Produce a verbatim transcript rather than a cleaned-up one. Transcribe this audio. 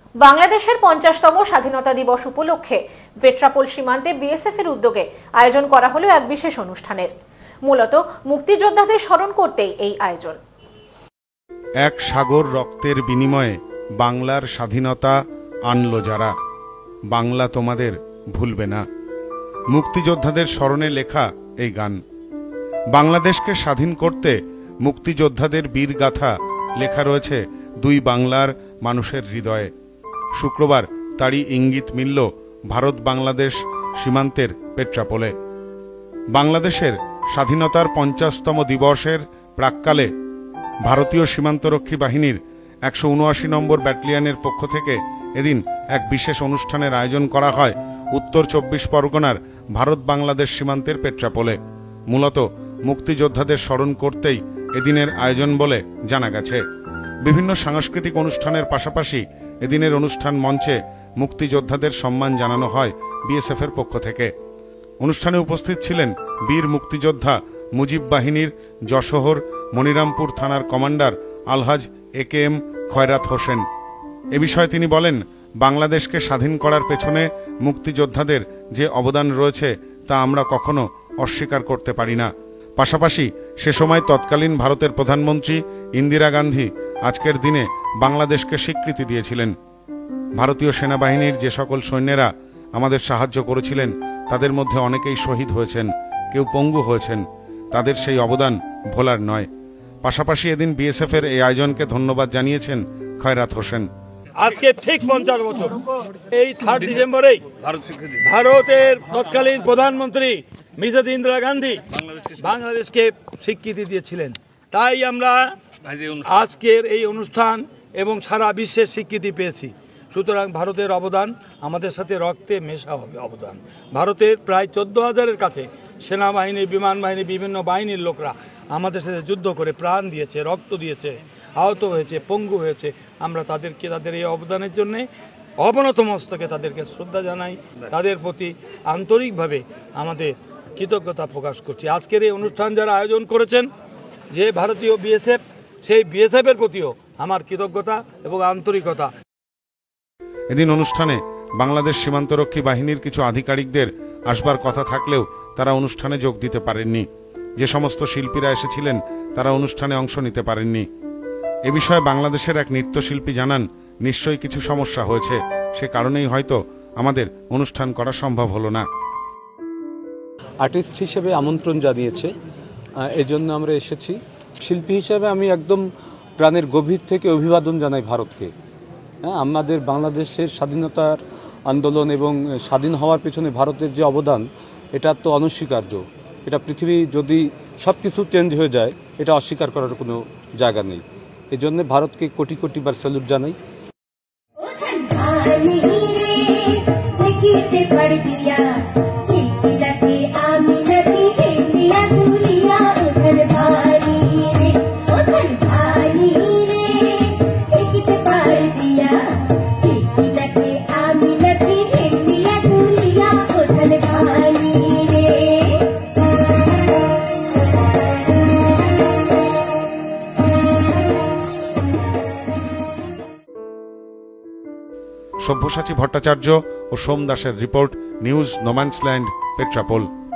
বাংলাদেশের পঞ্চাশতম স্বাধীনতা দিবস উপলক্ষে পেট্রাপোল সীমান্তে বিএসএফ এর উদ্যোগে আয়োজন করা হলো এক বিশেষ অনুষ্ঠানের। মূলত মুক্তিযোদ্ধাদের স্মরণ করতেই এই আয়োজন। এক সাগর রক্তের বিনিময়ে বাংলার স্বাধীনতা আনলো যারা, বাংলা তোমাদের ভুলবে না। মুক্তিযোদ্ধাদের স্মরণে লেখা এই গান। বাংলাদেশকে স্বাধীন করতে মুক্তিযোদ্ধাদের বীরগাথা লেখা রয়েছে দুই বাংলার মানুষের হৃদয়ে। শুক্রবার তারই ইঙ্গিত মিলল ভারত বাংলাদেশ সীমান্তের পেট্রাপোলে। বাংলাদেশের স্বাধীনতার পঞ্চাশতম দিবসের প্রাক্কালে ভারতীয় সীমান্তরক্ষী বাহিনীর একশো উনআশি নম্বর ব্যাটালিয়নের পক্ষ থেকে এদিন এক বিশেষ অনুষ্ঠানের আয়োজন করা হয় উত্তর চব্বিশ পরগনার ভারত বাংলাদেশ সীমান্তের পেট্রাপোলে। মূলত মুক্তিযোদ্ধাদের স্মরণ করতেই এদিনের আয়োজন বলে জানা গেছে। বিভিন্ন সাংস্কৃতিক অনুষ্ঠানের পাশাপাশি এদিনের অনুষ্ঠান মঞ্চে মুক্তিযোদ্ধাদের সম্মান জানানো হয় বিএসএফ এর পক্ষ থেকে। অনুষ্ঠানে উপস্থিত ছিলেন বীর মুক্তিযোদ্ধা মুজিব বাহিনীর যশোহর মনিরামপুর থানার কমান্ডার আলহাজ এ কে এম খয়রাত হোসেন। এ বিষয়ে তিনি বলেন, বাংলাদেশকে স্বাধীন করার পেছনে মুক্তিযোদ্ধাদের যে অবদান রয়েছে তা আমরা কখনো অস্বীকার করতে পারি না। পাশাপাশি সে সময় তৎকালীন ভারতের প্রধানমন্ত্রী ইন্দিরা গান্ধী আজকের দিনে বাংলাদেশকে স্বীকৃতি দিয়েছিলেন। ভারতীয় সেনাবাহিনীর যে সকল সৈন্যরা আমাদের সাহায্য করেছিলেন তাদের মধ্যে অনেকেই শহীদ হয়েছেন, কেউ পঙ্গু হয়েছেন। তাদের সেই অবদান ভোলার নয়। পাশাপাশি এদিন বিএসএফ এর এই আয়োজনকে ধন্যবাদ জানিয়েছেন খয়রাত হোসেন। আজকে ঠিক পঞ্চাশ বছর এই থার্ড ডিসেম্বরেই ভারতের তৎকালীন প্রধানমন্ত্রী মিসেস ইন্দিরা গান্ধী বাংলাদেশকে স্বীকৃতি দিয়েছিলেন। তাই আমরা আজকের এই অনুষ্ঠান এবং সারা বিশ্বের স্বীকৃতি পেয়েছি। সুতরাং ভারতের অবদান আমাদের সাথে রক্তে মেশা হবে অবদান। ভারতের প্রায় চোদ্দ হাজারের কাছে সেনাবাহিনী, বিমান বাহিনী, বিভিন্ন বাহিনীর লোকরা আমাদের সাথে যুদ্ধ করে প্রাণ দিয়েছে, রক্ত দিয়েছে, আহত হয়েছে, পঙ্গু হয়েছে। আমরা তাদেরকে তাদের এই অবদানের জন্য অবনত মস্তকে তাদেরকে শ্রদ্ধা জানাই, তাদের প্রতি আন্তরিকভাবে আমাদের কৃতজ্ঞতা প্রকাশ করছি। আজকের এই অনুষ্ঠান যারা আয়োজন করেছেন, যে ভারতীয় বিএসএফ, সেই বিএসএফ এর প্রতিও আমার কৃতজ্ঞতা এবং আন্তরিকতা। এদিন অনুষ্ঠানে বাংলাদেশ সীমান্তরক্ষী বাহিনীর কিছু আধিকারিকদের আসবার কথা থাকলেও তারা অনুষ্ঠানে যোগ দিতে পারেননি। যে সমস্ত শিল্পীরা এসেছিলেন তারা অনুষ্ঠানে অংশ নিতে পারেননি। এ বিষয়ে বাংলাদেশের এক নৃত্যশিল্পী জানান, নিশ্চয়ই কিছু সমস্যা হয়েছে, সে কারণেই হয়তো আমাদের অনুষ্ঠান করা সম্ভব হলো না। আর্টিস্ট হিসেবে আমন্ত্রণ জানিয়েছে, এজন্য আমরা এসেছি। শিল্পী হিসেবে আমি একদম প্রাণের গভীর থেকে অভিবাদন জানাই ভারতকে। হ্যাঁ, আমাদের বাংলাদেশের স্বাধীনতার আন্দোলন এবং স্বাধীন হওয়ার পেছনে ভারতের যে অবদান, এটা তো অনস্বীকার্য। এটা পৃথিবী যদি সব কিছু চেঞ্জ হয়ে যায়, এটা অস্বীকার করার কোনো জায়গা নেই। এই জন্য ভারতকে কোটি কোটি বার স্যালুট জানাই। সব্যসাচী ভট্টাচার্য ও সোম দাসের রিপোর্ট, নিউজ নোম্যান্সল্যান্ড, পেট্রাপোল।